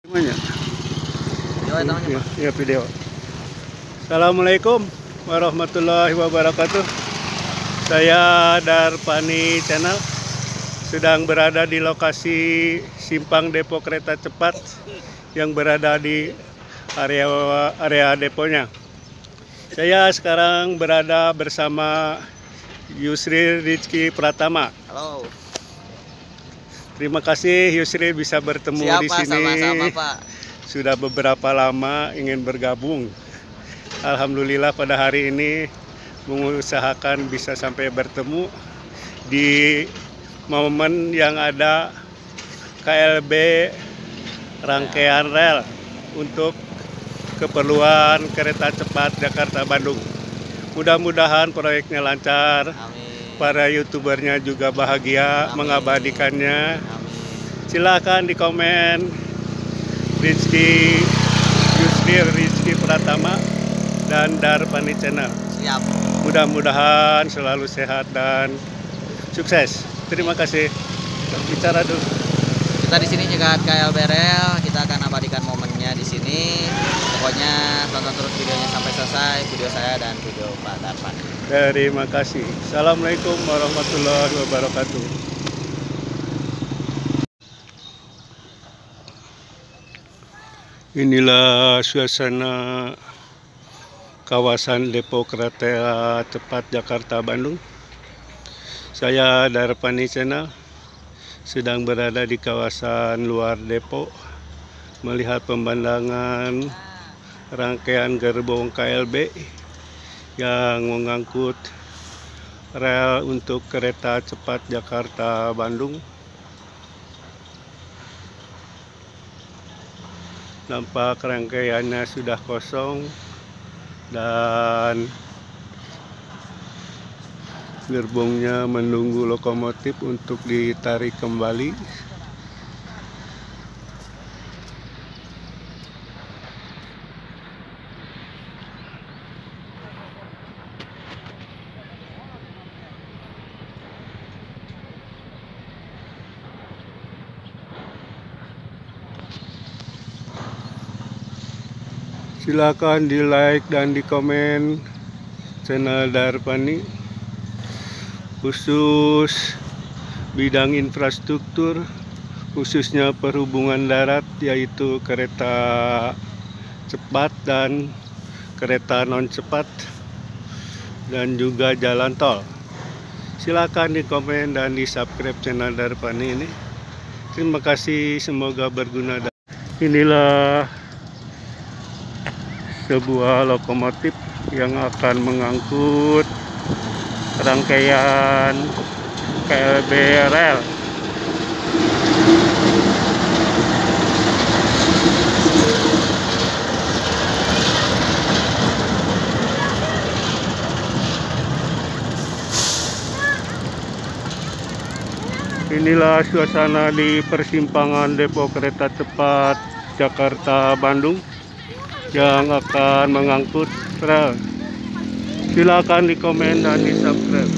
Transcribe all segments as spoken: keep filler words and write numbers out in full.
Semuanya. Video ya, Ya, ya, video. Assalamualaikum warahmatullahi wabarakatuh. Saya Darpani Channel sedang berada di lokasi simpang depo kereta cepat yang berada di area area deponya. Saya sekarang berada bersama Yusri Rizky Pratama. Halo. Terima kasih Yusri bisa bertemu Siapa, di sini. sama-sama Pak. Sudah beberapa lama ingin bergabung. Alhamdulillah pada hari ini mengusahakan bisa sampai bertemu di momen yang ada K L B rangkaian rel untuk keperluan kereta cepat Jakarta-Bandung. Mudah-mudahan proyeknya lancar. Amin. Para youtubernya juga bahagia Amin. mengabadikannya. Amin. Silakan di komen Rizky Yusri Rizky Pratama dan Darpani Channel. Siap. Mudah-mudahan selalu sehat dan sukses. Terima kasih. Bicara dulu. Kita di sini juga K L B Rel, kita akan abadikan momennya di sini. Pokoknya tonton terus videonya sampai selesai, video saya dan video Pak Darpan. Terima kasih. Assalamualaikum warahmatullahi wabarakatuh. Inilah suasana kawasan depo kereta cepat Jakarta-Bandung. Saya Darpani Channel sedang berada di kawasan luar depo melihat pemandangan rangkaian gerbong K L B yang mengangkut rel untuk kereta cepat Jakarta-Bandung. Nampak rangkaiannya sudah kosong dan gerbongnya menunggu lokomotif untuk ditarik kembali. Silakan di like dan di komen channel Darpani khusus bidang infrastruktur, khususnya perhubungan darat, yaitu kereta cepat dan kereta non cepat dan juga jalan tol. Silakan di komen dan di subscribe channel Darpani ini. Terima kasih, semoga berguna. Inilah sebuah lokomotif yang akan mengangkut rangkaian K L B rel. Inilah suasana di persimpangan depo kereta cepat Jakarta-Bandung yang akan mengangkut rel. Silakan di komen dan di subscribe.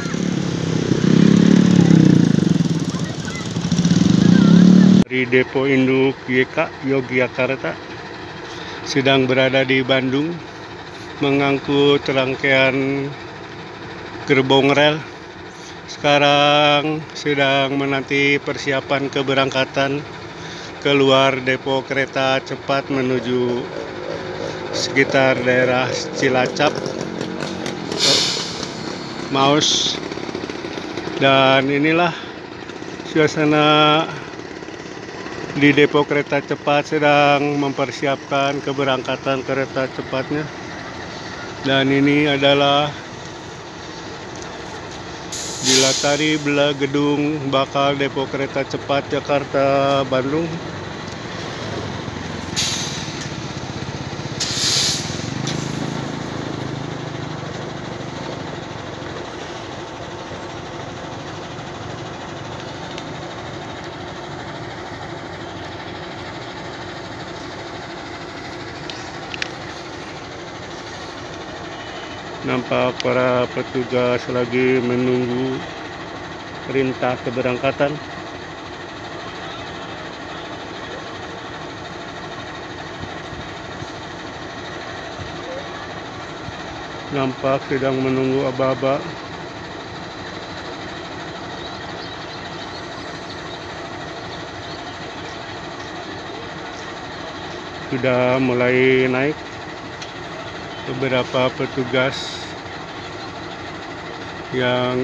Dari Depo Induk Y K Yogyakarta sedang berada di Bandung mengangkut rangkaian gerbong rel. Sekarang sedang menanti persiapan keberangkatan keluar depo kereta cepat menuju sekitar daerah Cilacap, Maus. Dan inilah suasana di depo kereta cepat sedang mempersiapkan keberangkatan kereta cepatnya. Dan ini adalah dilatari belah gedung bakal depo kereta cepat Jakarta-Bandung. Nampak para petugas lagi menunggu perintah keberangkatan. nampak sedang menunggu aba-aba. Sudah mulai naik beberapa petugas yang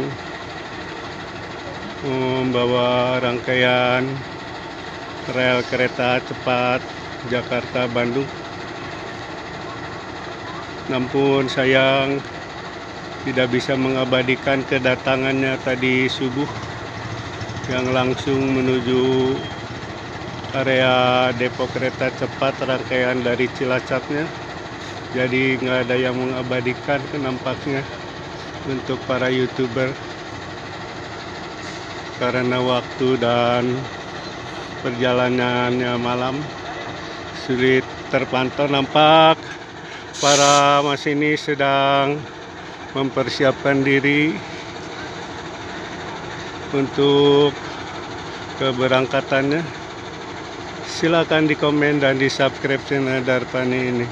membawa rangkaian rel kereta cepat Jakarta-Bandung. Namun sayang tidak bisa mengabadikan kedatangannya tadi subuh yang langsung menuju area depo kereta cepat rangkaian dari Cilacapnya. Jadi nggak ada yang mengabadikan nampaknya untuk para YouTuber karena waktu dan perjalanannya malam sulit terpantau. Nampak para masinis sedang mempersiapkan diri untuk keberangkatannya. Silakan di komen dan di subscribe channel Darpani ini.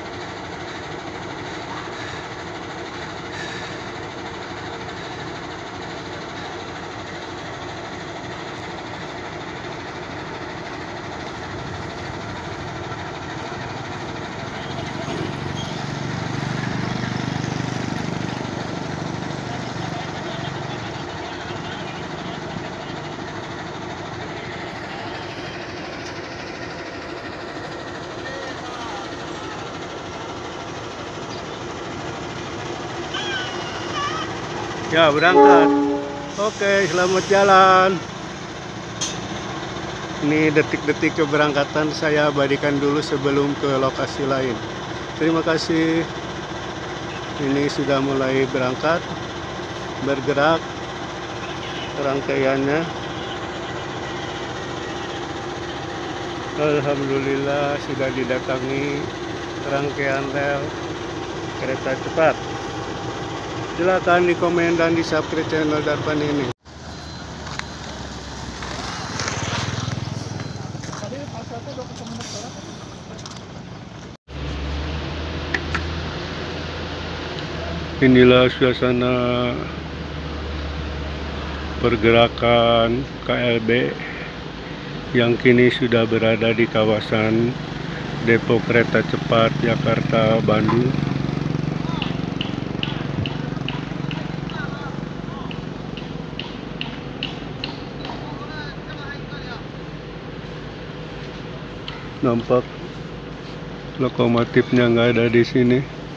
Ya, berangkat. Oke, selamat jalan. Ini detik-detik keberangkatan saya abadikan dulu sebelum ke lokasi lain. Terima kasih. Ini sudah mulai berangkat, bergerak rangkaiannya. Alhamdulillah sudah didatangi rangkaian rel kereta cepat. Silakan di komen dan di subscribe channel Darpan ini. Inilah suasana pergerakan K L B yang kini sudah berada di kawasan depo kereta cepat Jakarta-Bandung. Nampak lokomotifnya nggak ada di sini.